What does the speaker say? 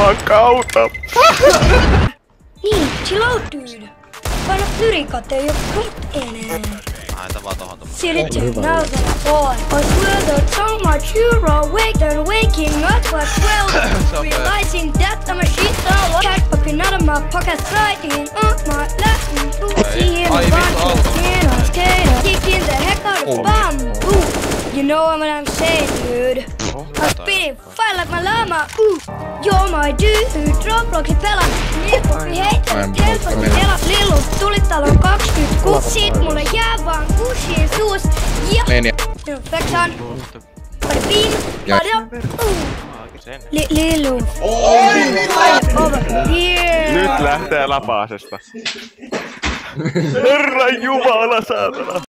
Juman kautta. Niin, chill out, dude. Paina plyrikate jo enää. Haeta vaan tohon tommosen. Sit it now that I fall. I swear that so much you're awake and waking up at 12. Realizing that I'm a shit all cat popping out of my pocket, sliding on my lap. Seeing a bunch of skin skater, kicking the heck out of bamboo. You know what I'm saying, dude. I'm spitting fire like my llama. You're my dude. Robloxin pelaa. Nilpoppi heittää. Helposti elät lillus. Tulit talon 26. Sit mulle jää vaan kushin suus. Ja Vexan. Pin. Lillu. Over here. Nyt lähtee lapasesta. Herran jumala, saatana.